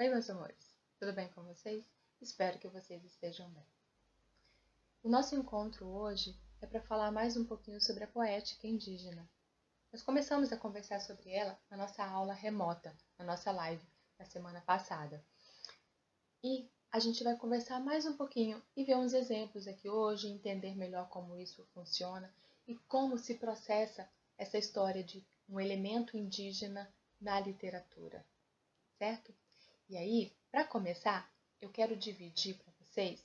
Oi, meus amores, tudo bem com vocês? Espero que vocês estejam bem. O nosso encontro hoje é para falar mais um pouquinho sobre a poética indígena. Nós começamos a conversar sobre ela na nossa aula remota, na nossa live da semana passada. E a gente vai conversar mais um pouquinho e ver uns exemplos aqui hoje, entender melhor como isso funciona e como se processa essa história de um elemento indígena na literatura, certo? E aí, para começar, eu quero dividir para vocês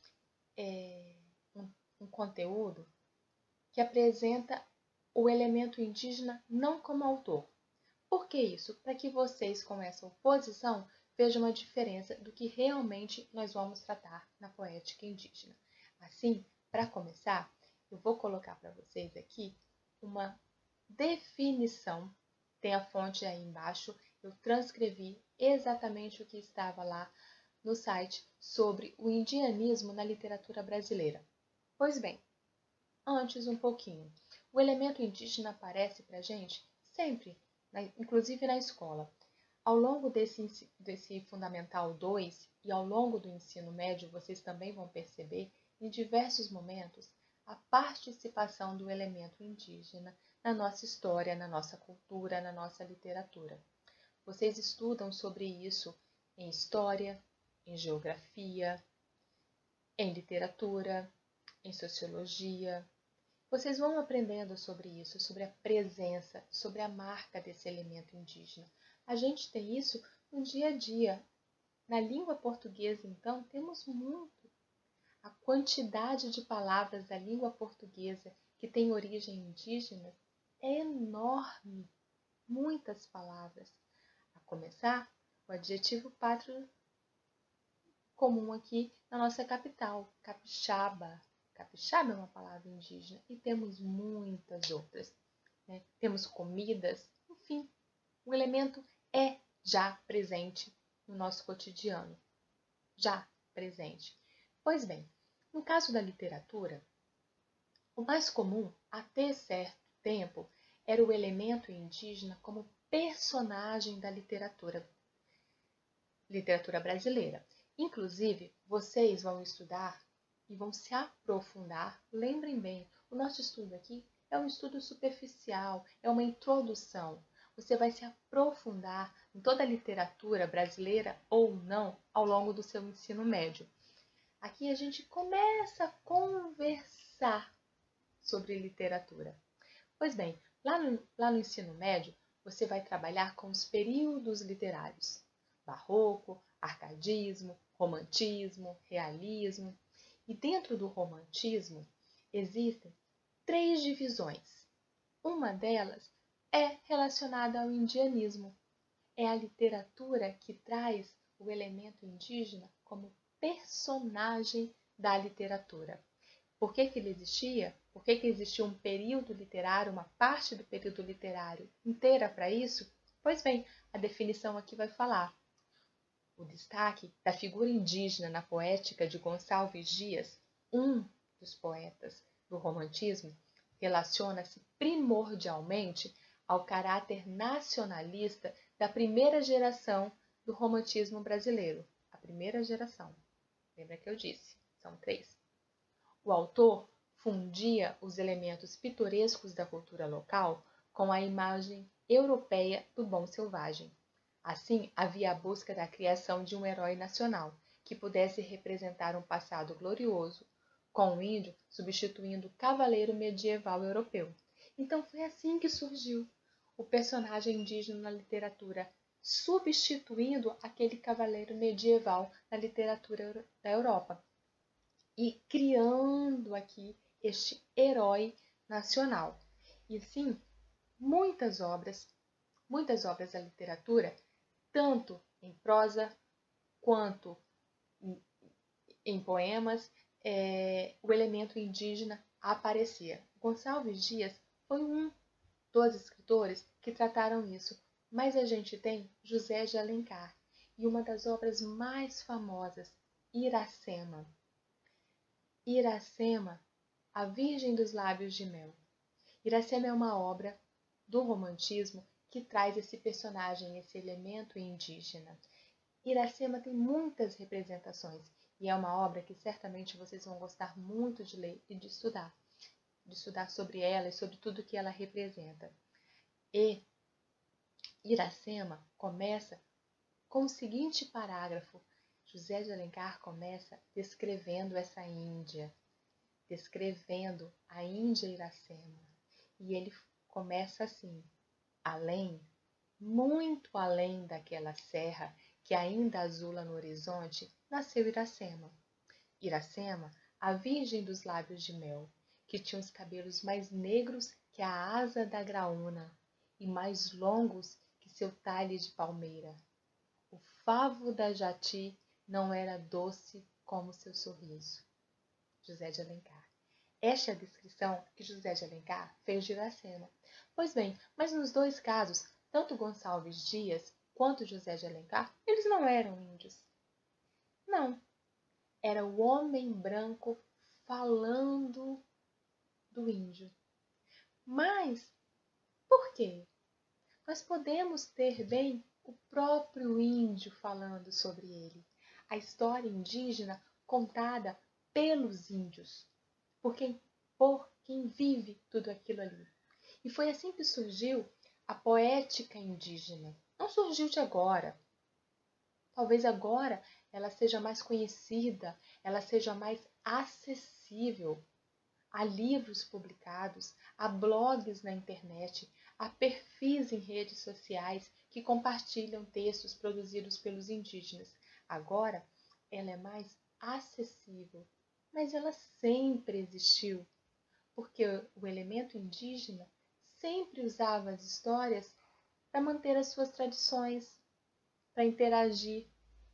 um conteúdo que apresenta o elemento indígena não como autor. Por que isso? Para que vocês, com essa oposição, vejam a diferença do que realmente nós vamos tratar na poética indígena. Assim, para começar, eu vou colocar para vocês aqui uma definição. Tem a fonte aí embaixo. Eu transcrevi exatamente o que estava lá no site sobre o indianismo na literatura brasileira. Pois bem, antes um pouquinho. O elemento indígena aparece para a gente sempre, inclusive na escola. Ao longo desse Fundamental 2 e ao longo do ensino médio, vocês também vão perceber, em diversos momentos, a participação do elemento indígena na nossa história, na nossa cultura, na nossa literatura. Vocês estudam sobre isso em história, em geografia, em literatura, em sociologia. Vocês vão aprendendo sobre isso, sobre a presença, sobre a marca desse elemento indígena. A gente tem isso no dia a dia. Na língua portuguesa, então, temos muito. A quantidade de palavras da língua portuguesa que tem origem indígena é enorme. Muitas palavras. A começar, o adjetivo pátrio comum aqui na nossa capital, capixaba. Capixaba é uma palavra indígena e temos muitas outras. Né? Temos comidas, enfim, o elemento é já presente no nosso cotidiano. Já presente. Pois bem, no caso da literatura, o mais comum, até certo tempo, era o elemento indígena como personagem da literatura brasileira. Inclusive, vocês vão estudar e vão se aprofundar. Lembrem bem, o nosso estudo aqui é um estudo superficial, é uma introdução. Você vai se aprofundar em toda a literatura brasileira ou não ao longo do seu ensino médio. Aqui a gente começa a conversar sobre literatura. Pois bem, lá no ensino médio, você vai trabalhar com os períodos literários. Barroco, arcadismo, romantismo, realismo. E dentro do romantismo existem 3 divisões. Uma delas é relacionada ao indianismo. É a literatura que traz o elemento indígena como personagem da literatura. Por que ele existia? Por que existia um período literário, uma parte do período literário inteira para isso? Pois bem, a definição aqui vai falar. O destaque da figura indígena na poética de Gonçalves Dias, um dos poetas do romantismo, relaciona-se primordialmente ao caráter nacionalista da primeira geração do romantismo brasileiro. A primeira geração. Lembra que eu disse? São 3. O autor fundia os elementos pitorescos da cultura local com a imagem europeia do bom selvagem. Assim, havia a busca da criação de um herói nacional, que pudesse representar um passado glorioso, com o índio substituindo o cavaleiro medieval europeu. Então foi assim que surgiu o personagem indígena na literatura, substituindo aquele cavaleiro medieval na literatura da Europa. E criando aqui este herói nacional. E sim, muitas obras da literatura, tanto em prosa quanto em poemas, o elemento indígena aparecia. Gonçalves Dias foi um dos escritores que trataram isso, mas a gente tem José de Alencar e uma das obras mais famosas, Iracema. Iracema, a Virgem dos Lábios de Mel. Iracema é uma obra do romantismo que traz esse personagem, esse elemento indígena. Iracema tem muitas representações e é uma obra que certamente vocês vão gostar muito de ler e de estudar sobre ela e sobre tudo que ela representa. E Iracema começa com o seguinte parágrafo. José de Alencar começa descrevendo essa Índia, descrevendo a Índia Iracema. E ele começa assim: além, muito além daquela serra que ainda azula no horizonte, nasceu Iracema. Iracema, a virgem dos lábios de mel, que tinha os cabelos mais negros que a asa da graúna e mais longos que seu talhe de palmeira. O favo da jati não era doce como seu sorriso. José de Alencar. Esta é a descrição que José de Alencar fez de Iracema. Pois bem, mas nos dois casos, tanto Gonçalves Dias quanto José de Alencar, eles não eram índios. Não. Era o homem branco falando do índio. Mas por quê? Nós podemos ter bem o próprio índio falando sobre ele. A história indígena contada pelos índios, por quem vive tudo aquilo ali. E foi assim que surgiu a poética indígena. Não surgiu de agora. Talvez agora ela seja mais conhecida, ela seja mais acessível. Há livros publicados, há blogs na internet, há perfis em redes sociais que compartilham textos produzidos pelos indígenas. Agora ela é mais acessível, mas ela sempre existiu, porque o elemento indígena sempre usava as histórias para manter as suas tradições, para interagir,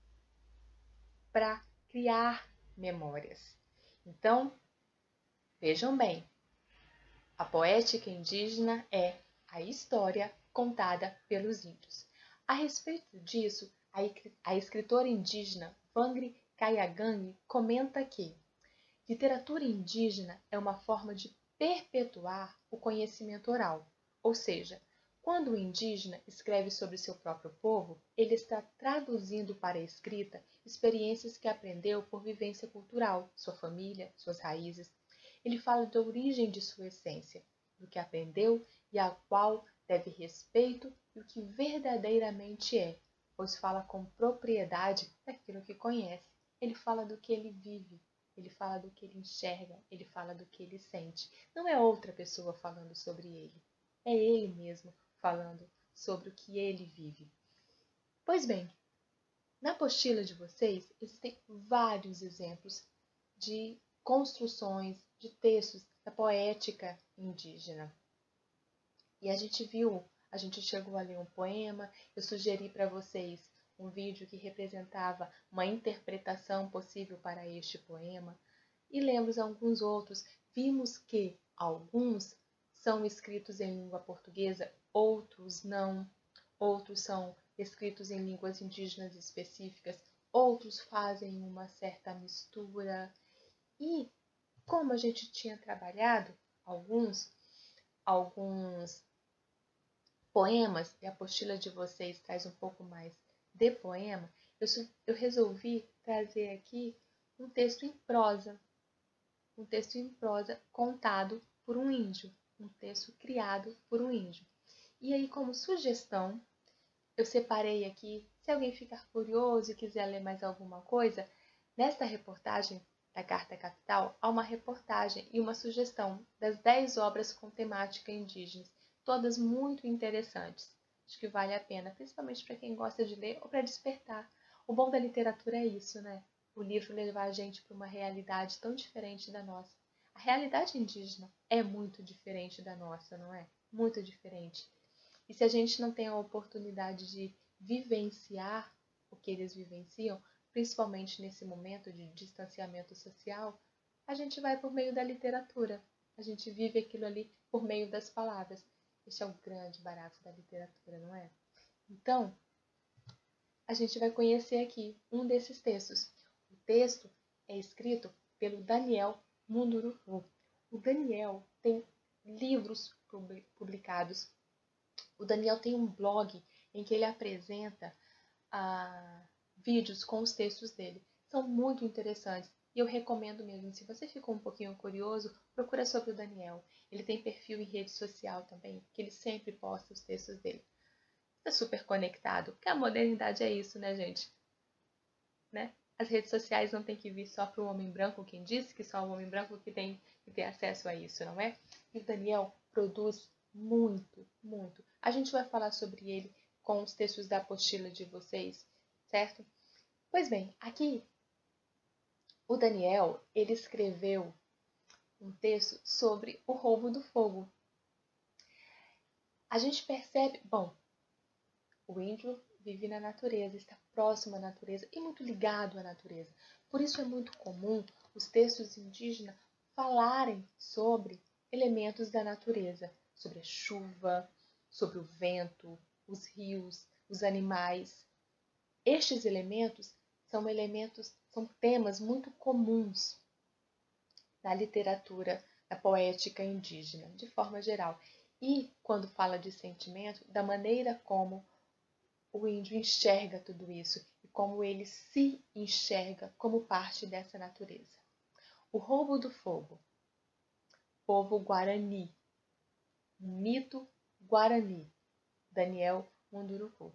para criar memórias. Então, vejam bem, a poética indígena é a história contada pelos índios. A respeito disso, a escritora indígena Wangari Kayagang comenta que literatura indígena é uma forma de perpetuar o conhecimento oral, ou seja, quando o indígena escreve sobre seu próprio povo, ele está traduzindo para a escrita experiências que aprendeu por vivência cultural, sua família, suas raízes. Ele fala da origem de sua essência, do que aprendeu e ao qual deve respeito e o que verdadeiramente é, pois fala com propriedade daquilo que conhece. Ele fala do que ele vive, ele fala do que ele enxerga, ele fala do que ele sente. Não é outra pessoa falando sobre ele, é ele mesmo falando sobre o que ele vive. Pois bem, na apostila de vocês existem vários exemplos de construções, de textos da poética indígena. E a gente chegou a ler um poema, eu sugeri para vocês um vídeo que representava uma interpretação possível para este poema. E lemos alguns outros, vimos que alguns são escritos em língua portuguesa, outros não, outros são escritos em línguas indígenas específicas, outros fazem uma certa mistura. E como a gente tinha trabalhado alguns poemas, e a apostila de vocês traz um pouco mais de poema, eu resolvi trazer aqui um texto em prosa contado por um índio, um texto criado por um índio. E aí, como sugestão, eu separei aqui, se alguém ficar curioso e quiser ler mais alguma coisa, nesta reportagem da Carta Capital, há uma reportagem e uma sugestão das 10 obras com temática indígenas, todas muito interessantes. Acho que vale a pena, principalmente para quem gosta de ler ou para despertar. O bom da literatura é isso, né? O livro levar a gente para uma realidade tão diferente da nossa. A realidade indígena é muito diferente da nossa, não é? Muito diferente. E se a gente não tem a oportunidade de vivenciar o que eles vivenciam, principalmente nesse momento de distanciamento social, a gente vai por meio da literatura. A gente vive aquilo ali por meio das palavras. Esse é o grande barato da literatura, não é? Então, a gente vai conhecer aqui um desses textos. O texto é escrito pelo Daniel Munduruku. O Daniel tem livros publicados. O Daniel tem um blog em que ele apresenta vídeos com os textos dele. São muito interessantes e eu recomendo mesmo. Se você ficou um pouquinho curioso, procura sobre o Daniel. Ele tem perfil em rede social também, que ele sempre posta os textos dele. Está super conectado, porque a modernidade é isso, né, gente? Né? As redes sociais não tem que vir só para o homem branco, quem disse que só o homem branco que tem que ter acesso a isso, não é? E o Daniel produz muito, muito. A gente vai falar sobre ele com os textos da apostila de vocês, certo? Pois bem, aqui o Daniel, ele escreveu um texto sobre o roubo do fogo. A gente percebe, bom, o índio vive na natureza, está próximo à natureza e muito ligado à natureza. Por isso é muito comum os textos indígenas falarem sobre elementos da natureza, sobre a chuva, sobre o vento, os rios, os animais. Estes elementos, são temas muito comuns na literatura, na poética indígena, de forma geral. E quando fala de sentimento, da maneira como o índio enxerga tudo isso e como ele se enxerga como parte dessa natureza. O roubo do fogo, povo Guarani, mito Guarani, Daniel Munduruku.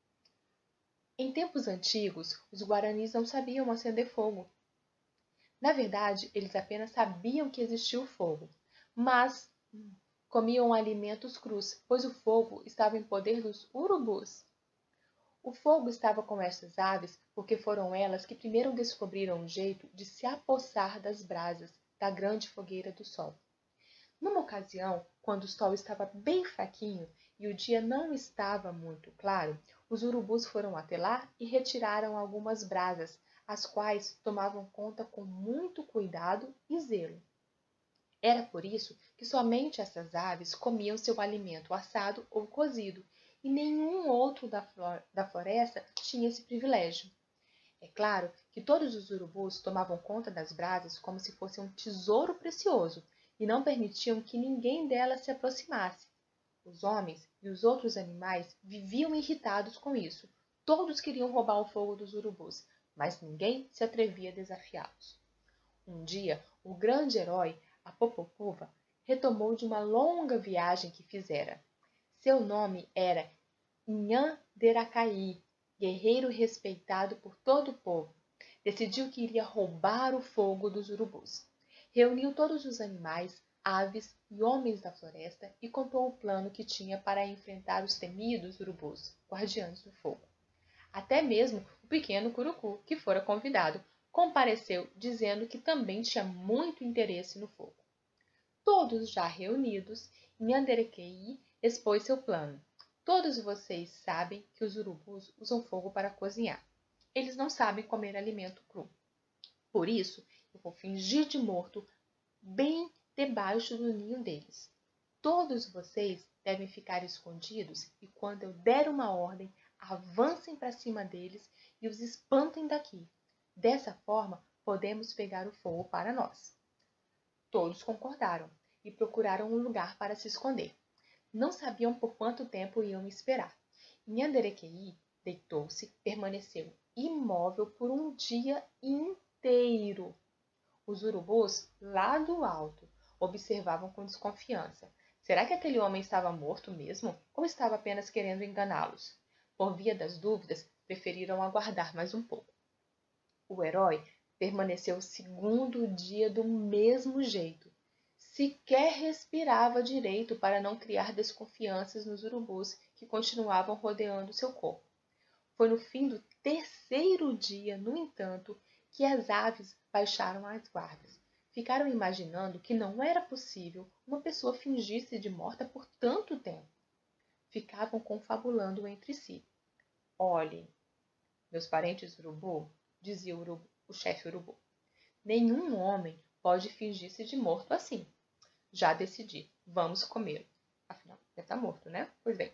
Em tempos antigos, os guaranis não sabiam acender fogo. Na verdade, eles apenas sabiam que existia o fogo, mas comiam alimentos crus, pois o fogo estava em poder dos urubus. O fogo estava com estas aves porque foram elas que primeiro descobriram um jeito de se apossar das brasas da grande fogueira do sol. Numa ocasião, quando o sol estava bem fraquinho e o dia não estava muito claro, os urubus foram até lá e retiraram algumas brasas, as quais tomavam conta com muito cuidado e zelo. Era por isso que somente essas aves comiam seu alimento assado ou cozido, e nenhum outro da floresta tinha esse privilégio. É claro que todos os urubus tomavam conta das brasas como se fosse um tesouro precioso e não permitiam que ninguém delas se aproximasse. Os homens e os outros animais viviam irritados com isso. Todos queriam roubar o fogo dos urubus, mas ninguém se atrevia a desafiá-los. Um dia, o grande herói, a Popopuva, retomou de uma longa viagem que fizera. Seu nome era Inhanderacaí, guerreiro respeitado por todo o povo. Decidiu que iria roubar o fogo dos urubus. Reuniu todos os animais, aves e homens da floresta e contou o plano que tinha para enfrentar os temidos urubus, guardiães do fogo. Até mesmo o pequeno Curucu, que fora convidado, compareceu dizendo que também tinha muito interesse no fogo. Todos já reunidos, Nhanderequei expôs seu plano. Todos vocês sabem que os urubus usam fogo para cozinhar. Eles não sabem comer alimento cru. Por isso, eu vou fingir de morto bem debaixo do ninho deles. Todos vocês devem ficar escondidos e quando eu der uma ordem, avancem para cima deles e os espantem daqui. Dessa forma, podemos pegar o fogo para nós. Todos concordaram e procuraram um lugar para se esconder. Não sabiam por quanto tempo iam esperar. Nhanderequei deitou-se, permaneceu imóvel por um dia inteiro. Os urubus, lá do alto, observavam com desconfiança. Será que aquele homem estava morto mesmo ou estava apenas querendo enganá-los? Por via das dúvidas, preferiram aguardar mais um pouco. O herói permaneceu o segundo dia do mesmo jeito. Sequer respirava direito para não criar desconfianças nos urubus que continuavam rodeando seu corpo. Foi no fim do terceiro dia, no entanto, que as aves baixaram as guardas. Ficaram imaginando que não era possível uma pessoa fingir-se de morta por tanto tempo. Ficavam confabulando entre si. Olhem, meus parentes urubu, dizia o chefe urubu, nenhum homem pode fingir-se de morto assim. Já decidi, vamos comê-lo. Afinal, já está morto, né? Pois bem.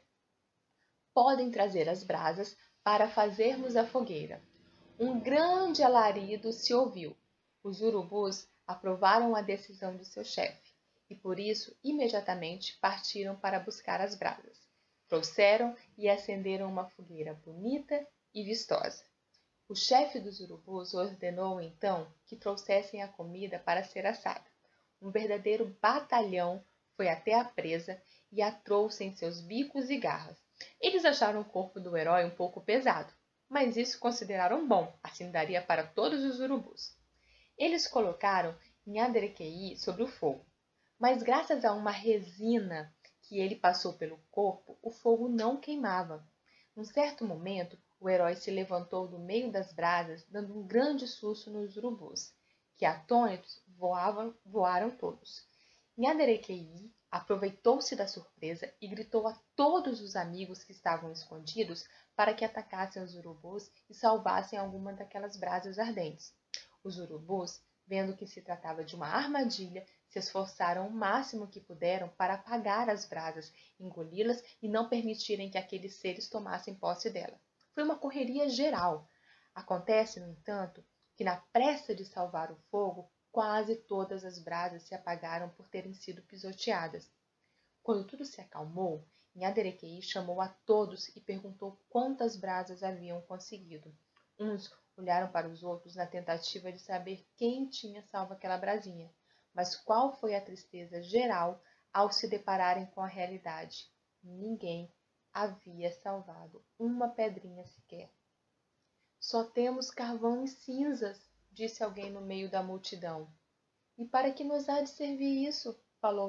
Podem trazer as brasas para fazermos a fogueira. Um grande alarido se ouviu. Os urubus aprovaram a decisão do seu chefe e, por isso, imediatamente partiram para buscar as brasas. Trouxeram e acenderam uma fogueira bonita e vistosa. O chefe dos urubus ordenou então que trouxessem a comida para ser assada. Um verdadeiro batalhão foi até a presa e a trouxe em seus bicos e garras. Eles acharam o corpo do herói um pouco pesado, mas isso consideraram bom, assim daria para todos os urubus. Eles colocaram Nhaderequei sobre o fogo, mas graças a uma resina que ele passou pelo corpo, o fogo não queimava. Num certo momento, o herói se levantou do meio das brasas, dando um grande susto nos urubus, que atônitos voaram todos. Nhaderequei aproveitou-se da surpresa e gritou a todos os amigos que estavam escondidos para que atacassem os urubus e salvassem alguma daquelas brasas ardentes. Os urubus, vendo que se tratava de uma armadilha, se esforçaram o máximo que puderam para apagar as brasas, engoli-las e não permitirem que aqueles seres tomassem posse dela. Foi uma correria geral. Acontece, no entanto, que na pressa de salvar o fogo, quase todas as brasas se apagaram por terem sido pisoteadas. Quando tudo se acalmou, Nhaderequei chamou a todos e perguntou quantas brasas haviam conseguido. Uns olharam para os outros na tentativa de saber quem tinha salvo aquela brasinha. Mas qual foi a tristeza geral ao se depararem com a realidade? Ninguém havia salvado uma pedrinha sequer. Só temos carvão e cinzas, disse alguém no meio da multidão. E para que nos há de servir isso? Falou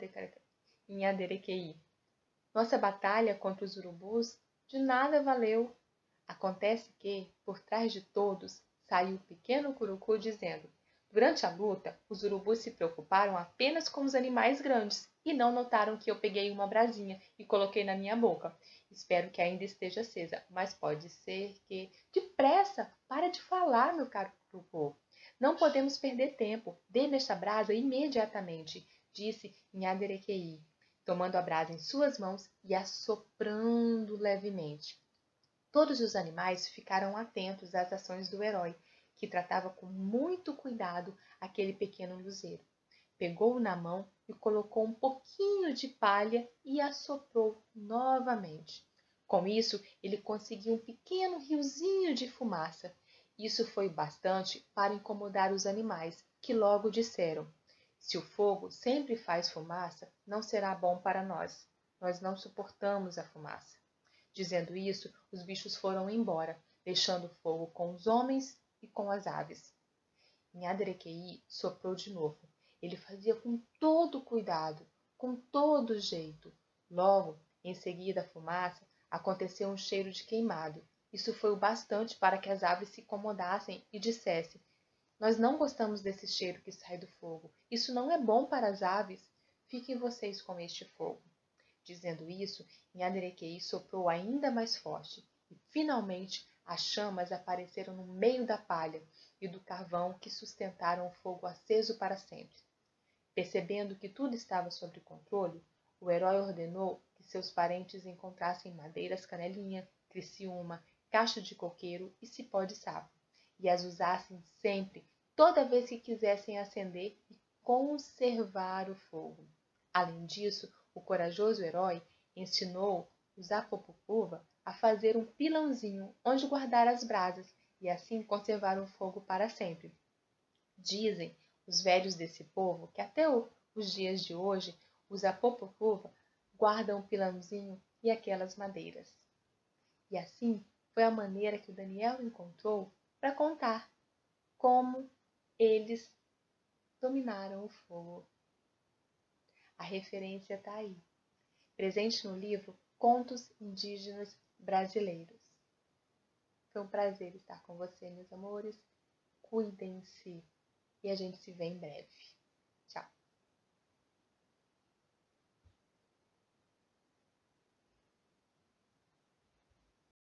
Nhaderequei. Nossa batalha contra os urubus de nada valeu. Acontece que, por trás de todos, saiu o pequeno curucu dizendo: durante a luta, os urubus se preocuparam apenas com os animais grandes e não notaram que eu peguei uma brasinha e coloquei na minha boca. Espero que ainda esteja acesa, mas pode ser que... Depressa! Para de falar, meu caro curucu. Não podemos perder tempo. Dê-me esta brasa imediatamente, disse Nhaderequei, tomando a brasa em suas mãos e assoprando levemente. Todos os animais ficaram atentos às ações do herói, que tratava com muito cuidado aquele pequeno luzeiro. Pegou-o na mão e colocou um pouquinho de palha e assoprou novamente. Com isso, ele conseguiu um pequeno riozinho de fumaça. Isso foi bastante para incomodar os animais, que logo disseram: se o fogo sempre faz fumaça, não será bom para nós. Nós não suportamos a fumaça. Dizendo isso, os bichos foram embora, deixando o fogo com os homens e com as aves. Nhaderequei soprou de novo. Ele fazia com todo cuidado, com todo jeito. Logo, em seguida a fumaça, aconteceu um cheiro de queimado. Isso foi o bastante para que as aves se incomodassem e dissessem: nós não gostamos desse cheiro que sai do fogo. Isso não é bom para as aves. Fiquem vocês com este fogo. Dizendo isso, Nhaderequei soprou ainda mais forte, e finalmente as chamas apareceram no meio da palha e do carvão que sustentaram o fogo aceso para sempre. Percebendo que tudo estava sob controle, o herói ordenou que seus parentes encontrassem madeiras canelinha, criciúma, cacho de coqueiro e cipó de sapo, e as usassem sempre, toda vez que quisessem acender e conservar o fogo. Além disso, o corajoso herói ensinou os Apopupuva a fazer um pilãozinho onde guardar as brasas e assim conservar o fogo para sempre. Dizem os velhos desse povo que até os dias de hoje os Apopupuva guardam o pilãozinho e aquelas madeiras. E assim foi a maneira que o Daniel encontrou para contar como eles dominaram o fogo. A referência está aí, presente no livro Contos Indígenas Brasileiros. Foi um prazer estar com você, meus amores. Cuidem-se e a gente se vê em breve. Tchau!